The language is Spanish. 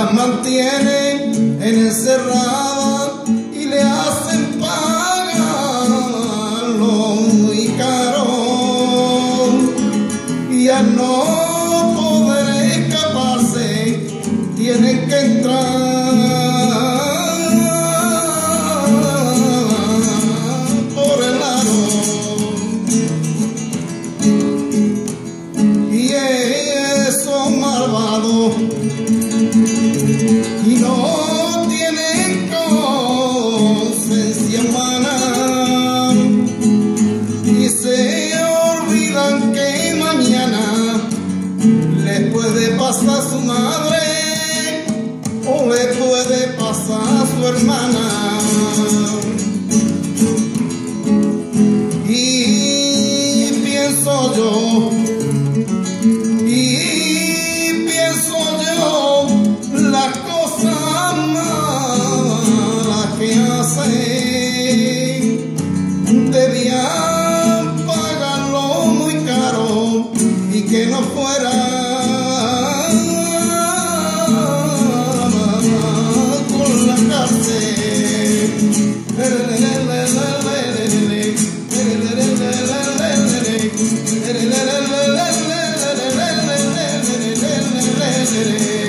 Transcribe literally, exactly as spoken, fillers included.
las mantienen encerradas y le hacen pagarlo muy caro, y al no poder escaparse tienen que entrar por el aro. Y esos malvados y no tienen conciencia humana y se olvidan que mañana les puede pasar su madre o le puede pasar su hermana. Y pienso yo, y pienso yo las cosas malas que hacen, debían pagarlo muy caro y que no fuera con la cárcel. Hey,